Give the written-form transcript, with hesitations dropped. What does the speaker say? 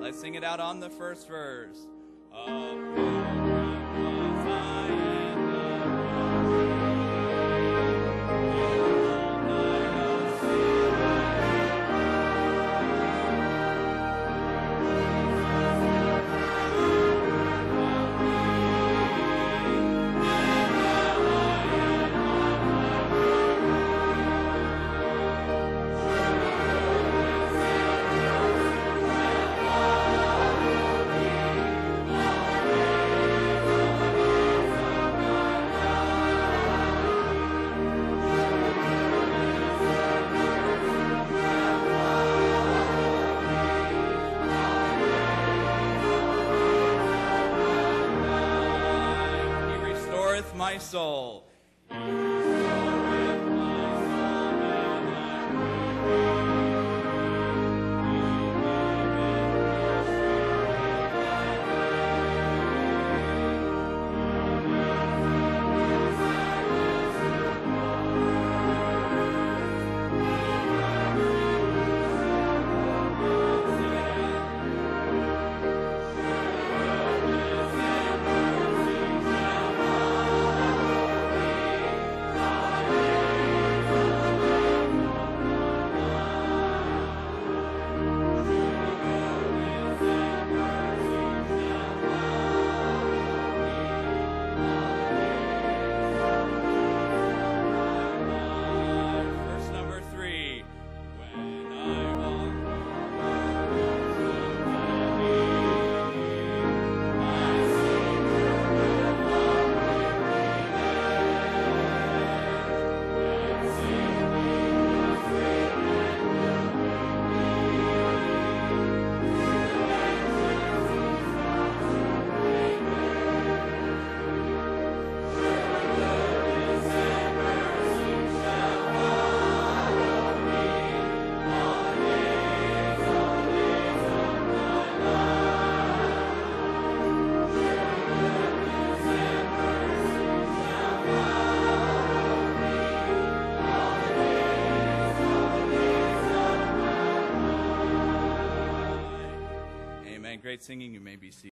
Let's sing it out on the first verse. A pilgrim was I in the all night of sin. My soul. Great singing. You may be seated.